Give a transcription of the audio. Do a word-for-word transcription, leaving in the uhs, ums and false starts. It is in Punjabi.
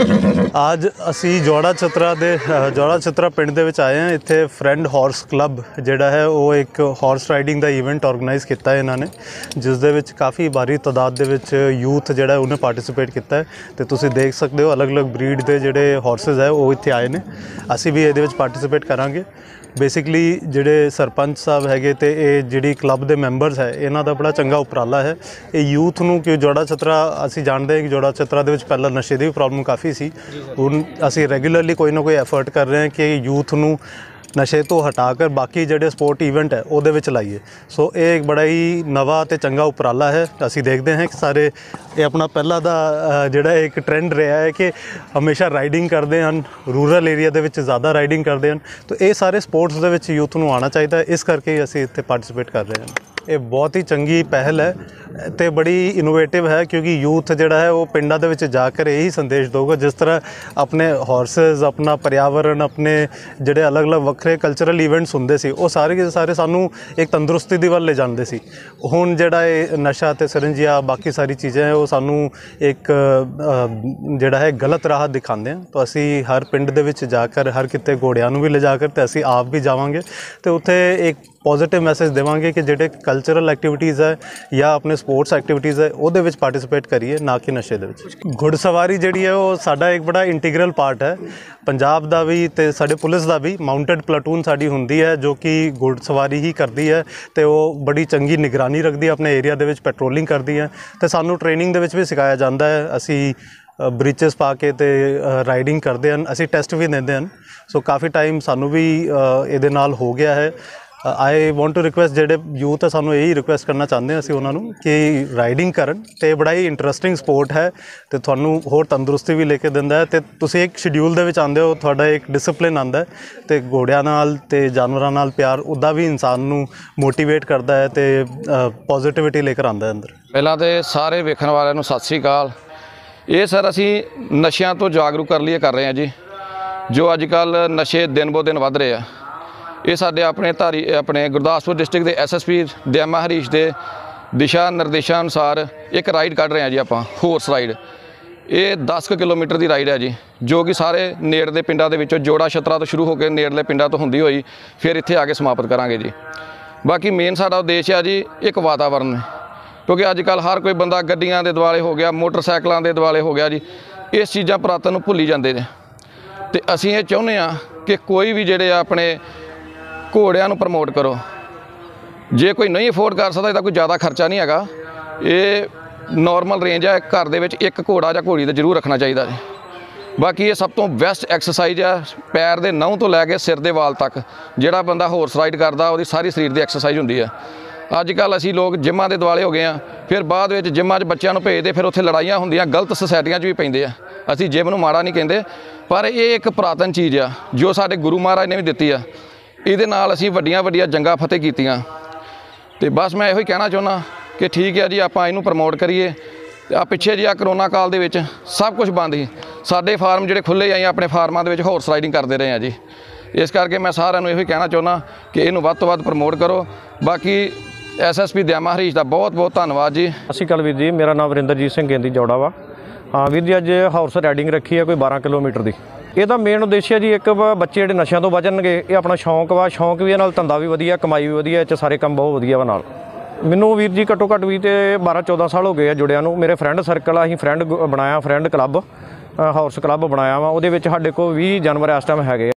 ਅੱਜ ਅਸੀਂ ਜੋੜਾ ਛਤਰਾ ਦੇ ਜੋੜਾ ਛਤਰਾ ਪਿੰਡ ਦੇ ਵਿੱਚ ਆਏ ਹਾਂ। ਇੱਥੇ ਫਰੈਂਡ ਹਾਰਸ ਕਲੱਬ ਜਿਹੜਾ ਹੈ ਉਹ ਇੱਕ ਹਾਰਸ ਰਾਈਡਿੰਗ ਦਾ ਇਵੈਂਟ ਆਰਗੇਨਾਈਜ਼ ਕੀਤਾ ਇਹਨਾਂ ਨੇ, ਜਿਸ ਦੇ ਵਿੱਚ ਕਾਫੀ ਭਾਰੀ ਤਾਦਾਦ ਦੇ ਵਿੱਚ ਯੂਥ ਜਿਹੜਾ ਉਹਨੇ ਪਾਰਟਿਸਿਪੇਟ ਕੀਤਾ ਹੈ। ਤੇ ਤੁਸੀਂ ਦੇਖ ਸਕਦੇ ਹੋ ਅਲੱਗ-ਅਲੱਗ ਬਰੀਡ ਦੇ ਜਿਹੜੇ ਹਾਰਸਿਸ ਹੈ ਉਹ ਇੱਥੇ ਆਏ ਨੇ। ਅਸੀਂ ਵੀ ਇਹਦੇ ਵਿੱਚ ਪਾਰਟਿਸਿਪੇਟ ਕਰਾਂਗੇ। ਬੇਸਿਕਲੀ ਜਿਹੜੇ ਸਰਪੰਚ ਸਾਹਿਬ ਹੈਗੇ ਤੇ ਇਹ ਜਿਹੜੀ ਕਲੱਬ ਦੇ ਮੈਂਬਰਸ ਹੈ, ਇਹਨਾਂ ਦਾ ਬੜਾ ਚੰਗਾ ਉਪਰਾਲਾ ਹੈ। ਇਹ ਯੂਥ ਨੂੰ ਕਿ ਜੋੜਾ ਛਤਰਾ ਅਸੀਂ ਜਾਣਦੇ ਹਾਂ ਕਿ ਜੋੜਾ ਛਤਰਾ ਦੇ ਵਿੱਚ ਪਹਿਲਾਂ ਨਸ਼ੇ ਦੀ ਵੀ ਪ੍ਰੋਬਲਮ ਕਾਫੀ ਸੀ। ਹੁਣ ਅਸੀਂ ਰੈਗੂਲਰਲੀ ਕੋਈ ਨਾ ਕੋਈ ਐਫਰਟ ਕਰ ਰਹੇ ਹਾਂ ਕਿ ਯੂਥ ਨੂੰ ਨਸ਼ੇ ਤੋਂ ਹਟਾ ਕਰ ਬਾਕੀ ਜਿਹੜੇ ਸਪੋਰਟ ਇਵੈਂਟ ਹੈ ਉਹਦੇ ਵਿੱਚ ਲਾਈਏ। ਸੋ ਇਹ ਇੱਕ ਬੜਾ ਹੀ ਨਵਾਂ ਅਤੇ ਚੰਗਾ ਉਪਰਾਲਾ ਹੈ। ਅਸੀਂ ਦੇਖਦੇ ਹਾਂ ਕਿ ਸਾਰੇ ਇਹ ਆਪਣਾ ਪਹਿਲਾਂ ਦਾ ਜਿਹੜਾ ਇੱਕ ਟ੍ਰੈਂਡ ਰਿਹਾ ਹੈ ਕਿ ਹਮੇਸ਼ਾ ਰਾਈਡਿੰਗ ਕਰਦੇ ਹਨ, ਰੂਰਲ ਏਰੀਆ ਦੇ ਵਿੱਚ ਜ਼ਿਆਦਾ ਰਾਈਡਿੰਗ ਕਰਦੇ ਹਨ। ਤਾਂ ਇਹ ਸਾਰੇ ਸਪੋਰਟਸ ਦੇ ਵਿੱਚ ਯੂਥ ਨੂੰ ਆਉਣਾ ਚਾਹੀਦਾ ਹੈ। ਇਸ ਕਰਕੇ ਅਸੀਂ ਇੱਥੇ ਪਾਰਟਿਸਿਪੇਟ ਕਰ ਰਹੇ ਹਾਂ। ਇਹ ਬਹੁਤ ਹੀ ਚੰਗੀ ਪਹਿਲ ਹੈ ਅਤੇ ਬੜੀ ਇਨੋਵੇਟਿਵ ਹੈ, ਕਿਉਂਕਿ ਯੂਥ ਜਿਹੜਾ ਹੈ ਉਹ ਪਿੰਡਾਂ ਦੇ ਵਿੱਚ ਜਾ ਕਰ ਇਹੀ ਸੰਦੇਸ਼ ਦੇਊਗਾ। ਜਿਸ ਤਰ੍ਹਾਂ ਆਪਣੇ ਹਾਰਸਿਸ, ਆਪਣਾ ਪਰਿਆਵਰਨ, ਆਪਣੇ ਜਿਹੜੇ ਅਲੱਗ-ਅਲੱਗ ਵੱਖਰੇ ਕਲਚਰਲ ਇਵੈਂਟਸ ਹੁੰਦੇ ਸੀ, ਉਹ ਸਾਰੇ ਦੇ ਸਾਰੇ ਸਾਨੂੰ ਇੱਕ ਤੰਦਰੁਸਤੀ ਦੀ ਵੱਲ ਲੈ ਜਾਂਦੇ ਸੀ। ਹੁਣ ਜਿਹੜਾ ਇਹ ਨਸ਼ਾ ਅਤੇ ਸਰੰਜੀਆ ਬਾਕੀ ਸਾਰੀ ਚੀਜ਼ਾਂ ਹੈ ਉਹ ਸਾਨੂੰ ਇੱਕ ਜਿਹੜਾ ਹੈ ਗਲਤ ਰਾਹ ਦਿਖਾਉਂਦੇ ਆ। ਤਾਂ ਅਸੀਂ ਹਰ ਪਿੰਡ ਦੇ ਵਿੱਚ ਜਾ ਕਰ, ਹਰ ਕਿਤੇ ਘੋੜਿਆਂ ਨੂੰ ਵੀ ਲਿਜਾ ਕਰ ਅਤੇ ਅਸੀਂ ਆਪ ਵੀ ਜਾਵਾਂਗੇ ਅਤੇ ਉੱਥੇ ਇੱਕ ਪੋਜ਼ੀਟਿਵ ਮੈਸੇਜ ਦੇਵਾਂਗੇ ਕਿ ਜਿਹੜੇ ਕਲਚਰਲ ਐਕਟੀਵਿਟੀਜ਼ ਹੈ ਜਾਂ ਆਪਣੇ ਸਪੋਰਟਸ ਐਕਟੀਵਿਟੀਜ਼ ਹੈ ਉਹਦੇ ਵਿੱਚ ਪਾਰਟਿਸਿਪੇਟ ਕਰੀਏ, ਨਾ ਕਿ ਨਸ਼ੇ ਦੇ ਵਿੱਚ। ਘੁੜਸਵਾਰੀ ਜਿਹੜੀ ਹੈ ਉਹ ਸਾਡਾ ਇੱਕ ਬੜਾ ਇੰਟੀਗਰਲ ਪਾਰਟ ਹੈ। ਪੰਜਾਬ ਦਾ ਵੀ ਅਤੇ ਸਾਡੇ ਪੁਲਿਸ ਦਾ ਵੀ ਮਾਊਂਟਡ ਪਲਾਟੂਨ ਸਾਡੀ ਹੁੰਦੀ ਹੈ ਜੋ ਕਿ ਘੁੜਸਵਾਰੀ ਹੀ ਕਰਦੀ ਹੈ ਅਤੇ ਉਹ ਬੜੀ ਚੰਗੀ ਨਿਗਰਾਨੀ ਰੱਖਦੀ ਹੈ, ਆਪਣੇ ਏਰੀਆ ਦੇ ਵਿੱਚ ਪੈਟਰੋਲਿੰਗ ਕਰਦੀ ਹੈ। ਅਤੇ ਸਾਨੂੰ ਟ੍ਰੇਨਿੰਗ ਦੇ ਵਿੱਚ ਵੀ ਸਿਖਾਇਆ ਜਾਂਦਾ ਹੈ। ਅਸੀਂ ਬ੍ਰੀਚਸ ਪਾ ਕੇ ਅਤੇ ਰਾਈਡਿੰਗ ਕਰਦੇ ਹਨ। ਅਸੀਂ ਟੈਸਟ ਵੀ ਦਿੰਦੇ ਹਨ। ਸੋ ਕਾਫੀ ਟਾਈਮ ਸਾਨੂੰ ਵੀ ਇਹਦੇ ਨਾਲ ਹੋ ਗਿਆ ਹੈ। ਆਈ ਵਾਂਟ ਟੂ ਰਿਕੁਐਸਟ ਜਿਹੜੇ ਯੂਥ ਹੈ, ਸਾਨੂੰ ਇਹੀ ਰਿਕੁਐਸਟ ਕਰਨਾ ਚਾਹੁੰਦੇ ਹਾਂ ਅਸੀਂ ਉਹਨਾਂ ਨੂੰ ਕਿ ਰਾਈਡਿੰਗ ਕਰਨ। ਅਤੇ ਬੜਾ ਹੀ ਇੰਟਰਸਟਿੰਗ ਸਪੋਰਟ ਹੈ ਅਤੇ ਤੁਹਾਨੂੰ ਹੋਰ ਤੰਦਰੁਸਤੀ ਵੀ ਲੈ ਕੇ ਦਿੰਦਾ ਹੈ। ਅਤੇ ਤੁਸੀਂ ਇੱਕ ਸ਼ਡਿਊਲ ਦੇ ਵਿੱਚ ਆਉਂਦੇ ਹੋ, ਤੁਹਾਡਾ ਇੱਕ ਡਿਸਪਲਿਨ ਆਉਂਦਾ ਹੈ ਅਤੇ ਘੋੜਿਆਂ ਨਾਲ ਅਤੇ ਜਾਨਵਰਾਂ ਨਾਲ ਪਿਆਰ ਉੱਦਾਂ ਵੀ ਇਨਸਾਨ ਨੂੰ ਮੋਟੀਵੇਟ ਕਰਦਾ ਹੈ ਅਤੇ ਪੋਜ਼ੀਟਿਵਿਟੀ ਲੈ ਕੇ ਆਉਂਦਾ ਹੈ ਅੰਦਰ। ਪਹਿਲਾਂ ਤਾਂ ਸਾਰੇ ਵੇਖਣ ਵਾਲਿਆਂ ਨੂੰ ਸਤਿ ਸ਼੍ਰੀ ਅਕਾਲ। ਇਹ ਸਰ ਅਸੀਂ ਨਸ਼ਿਆਂ ਤੋਂ ਜਾਗਰੂਕ ਕਰਨ ਲਈ ਕਰ ਰਹੇ ਹਾਂ ਜੀ। ਜੋ ਅੱਜ ਕੱਲ੍ਹ ਨਸ਼ੇ ਦਿਨ ਬੋ ਦਿਨ ਵੱਧ ਰਹੇ ਆ, ਇਹ ਸਾਡੇ ਆਪਣੇ ਧਾਰੀ ਆਪਣੇ ਗੁਰਦਾਸਪੁਰ ਡਿਸਟ੍ਰਿਕਟ ਦੇ ਐਸ ਐਸ ਪੀ ਦਿਆਮਾ ਹਰੀਸ਼ ਦੇ ਦਿਸ਼ਾ ਨਿਰਦੇਸ਼ਾਂ ਅਨੁਸਾਰ ਇੱਕ ਰਾਈਡ ਕੱਢ ਰਹੇ ਹਾਂ ਜੀ ਆਪਾਂ, ਹਾਰਸ ਰਾਈਡ। ਇਹ ਦਸ ਕੁ ਕਿਲੋਮੀਟਰ ਦੀ ਰਾਈਡ ਹੈ ਜੀ, ਜੋ ਕਿ ਸਾਰੇ ਨੇੜਲੇ ਪਿੰਡਾਂ ਦੇ ਵਿੱਚੋਂ ਜੋੜਾ ਛਤਰਾ ਤੋਂ ਸ਼ੁਰੂ ਹੋ ਕੇ ਨੇੜਲੇ ਪਿੰਡਾਂ ਤੋਂ ਹੁੰਦੀ ਹੋਈ ਫਿਰ ਇੱਥੇ ਆ ਕੇ ਸਮਾਪਤ ਕਰਾਂਗੇ ਜੀ। ਬਾਕੀ ਮੇਨ ਸਾਡਾ ਉਦੇਸ਼ ਹੈ ਜੀ ਇੱਕ ਵਾਤਾਵਰਨ, ਕਿਉਂਕਿ ਅੱਜ ਕੱਲ੍ਹ ਹਰ ਕੋਈ ਬੰਦਾ ਗੱਡੀਆਂ ਦੇ ਦੁਆਲੇ ਹੋ ਗਿਆ, ਮੋਟਰਸਾਈਕਲਾਂ ਦੇ ਦੁਆਲੇ ਹੋ ਗਿਆ ਜੀ। ਇਸ ਚੀਜ਼ਾਂ ਪੁਰਾਤਨ ਨੂੰ ਭੁੱਲੀ ਜਾਂਦੇ ਨੇ ਅਤੇ ਅਸੀਂ ਇਹ ਚਾਹੁੰਦੇ ਹਾਂ ਕਿ ਕੋਈ ਵੀ ਜਿਹੜੇ ਆਪਣੇ ਘੋੜਿਆਂ ਨੂੰ ਪ੍ਰਮੋਟ ਕਰੋ। ਜੇ ਕੋਈ ਨਹੀਂ ਅਫੋਰਡ ਕਰ ਸਕਦਾ, ਇਹਦਾ ਕੋਈ ਜ਼ਿਆਦਾ ਖਰਚਾ ਨਹੀਂ ਹੈਗਾ। ਇਹ ਨੋਰਮਲ ਰੇਂਜ ਹੈ, ਘਰ ਦੇ ਵਿੱਚ ਇੱਕ ਘੋੜਾ ਜਾਂ ਘੋੜੀ ਤਾਂ ਜ਼ਰੂਰ ਰੱਖਣਾ ਚਾਹੀਦਾ ਜੀ। ਬਾਕੀ ਇਹ ਸਭ ਤੋਂ ਬੈਸਟ ਐਕਸਰਸਾਈਜ਼ ਹੈ, ਪੈਰ ਦੇ ਨਹੁੰ ਤੋਂ ਲੈ ਕੇ ਸਿਰ ਦੇ ਵਾਲ ਤੱਕ। ਜਿਹੜਾ ਬੰਦਾ ਹਾਰਸ ਰਾਈਡ ਕਰਦਾ ਉਹਦੀ ਸਾਰੀ ਸਰੀਰ ਦੀ ਐਕਸਰਸਾਈਜ਼ ਹੁੰਦੀ ਹੈ। ਅੱਜ ਕੱਲ੍ਹ ਅਸੀਂ ਲੋਕ ਜਿੰਮਾਂ ਦੇ ਦੁਆਲੇ ਹੋ ਗਏ ਹਾਂ, ਫਿਰ ਬਾਅਦ ਵਿੱਚ ਜਿੰਮਾਂ 'ਚ ਬੱਚਿਆਂ ਨੂੰ ਭੇਜਦੇ, ਫਿਰ ਉੱਥੇ ਲੜਾਈਆਂ ਹੁੰਦੀਆਂ, ਗਲਤ ਸੁਸਾਇਟੀਆਂ 'ਚ ਵੀ ਪੈਂਦੇ ਆ। ਅਸੀਂ ਜਿੰਮ ਨੂੰ ਮਾੜਾ ਨਹੀਂ ਕਹਿੰਦੇ, ਪਰ ਇਹ ਇੱਕ ਪੁਰਾਤਨ ਚੀਜ਼ ਆ ਜੋ ਸਾਡੇ ਗੁਰੂ ਮਹਾਰਾਜ ਨੇ ਵੀ ਦਿੱਤੀ ਆ। ਇਹਦੇ ਨਾਲ ਅਸੀਂ ਵੱਡੀਆਂ ਵੱਡੀਆਂ ਜੰਗਾਂ ਫਤਿਹ ਕੀਤੀਆਂ। ਅਤੇ ਬਸ ਮੈਂ ਇਹੋ ਹੀ ਕਹਿਣਾ ਚਾਹੁੰਦਾ ਕਿ ਠੀਕ ਹੈ ਜੀ, ਆਪਾਂ ਇਹਨੂੰ ਪ੍ਰਮੋਟ ਕਰੀਏ। ਅਤੇ ਆ ਪਿੱਛੇ ਜੀ ਆ ਕਰੋਨਾ ਕਾਲ ਦੇ ਵਿੱਚ ਸਭ ਕੁਝ ਬੰਦ ਸੀ, ਸਾਡੇ ਫਾਰਮ ਜਿਹੜੇ ਖੁੱਲ੍ਹੇ ਆਏ, ਆਪਣੇ ਫਾਰਮਾਂ ਦੇ ਵਿੱਚ ਹਾਰਸ ਰਾਈਡਿੰਗ ਕਰਦੇ ਰਹੇ ਹਾਂ ਜੀ। ਇਸ ਕਰਕੇ ਮੈਂ ਸਾਰਿਆਂ ਨੂੰ ਇਹੋ ਹੀ ਕਹਿਣਾ ਚਾਹੁੰਦਾ ਕਿ ਇਹਨੂੰ ਵੱਧ ਤੋਂ ਵੱਧ ਪ੍ਰਮੋਟ ਕਰੋ। ਬਾਕੀ ਐਸ ਐਸ ਪੀ ਦਿਆਮਾ ਹਰੀਸ਼ ਦਾ ਬਹੁਤ ਬਹੁਤ ਧੰਨਵਾਦ ਜੀ। ਸਤਿ ਸ਼੍ਰੀ ਅਕਾਲ ਵੀਰ ਜੀ, ਮੇਰਾ ਨਾਮ ਵਰਿੰਦਰਜੀਤ ਸਿੰਘ ਗੇਂਦੀ ਜੋੜਾ ਵਾ। ਹਾਂ ਵੀਰ ਜੀ, ਅੱਜ ਹਾਰਸ ਰਾਈਡਿੰਗ ਰੱਖੀ ਹੈ ਕੋਈ ਬਾਰਾਂ ਕਿਲੋਮੀਟਰ ਦੀ। ਇਹਦਾ ਮੇਨ ਉਦੇਸ਼ ਹੈ ਜੀ, ਇੱਕ ਬੱਚੇ ਜਿਹੜੇ ਨਸ਼ਿਆਂ ਤੋਂ ਬਚਣਗੇ, ਇਹ ਆਪਣਾ ਸ਼ੌਂਕ ਵਾ। ਸ਼ੌਂਕ ਵੀ ਨਾਲ ਧੰਦਾ ਵੀ ਵਧੀਆ, ਕਮਾਈ ਵੀ ਵਧੀਆ, ਇਹ 'ਚ ਸਾਰੇ ਕੰਮ ਬਹੁਤ ਵਧੀਆ ਵਾ। ਨਾਲ ਮੈਨੂੰ ਵੀਰ ਜੀ ਘੱਟੋ ਘੱਟ ਵੀ ਤੇ ਬਾਰਾਂ ਚੌਦਾਂ ਸਾਲ ਹੋ ਗਏ ਆ ਜੁੜਿਆਂ ਨੂੰ। ਮੇਰੇ ਫਰੈਂਡ ਸਰਕਲ ਆ, ਅਸੀਂ ਫਰੈਂਡ ਬਣਾਇਆ, ਫਰੈਂਡ ਕਲੱਬ ਹਾਰਸ ਕਲੱਬ ਬਣਾਇਆ ਵਾ। ਉਹਦੇ ਵਿੱਚ ਸਾਡੇ ਕੋਲ ਵੀਹ ਜਾਨਵਰ ਇਸ ਟਾਈਮ ਹੈਗੇ ਆ।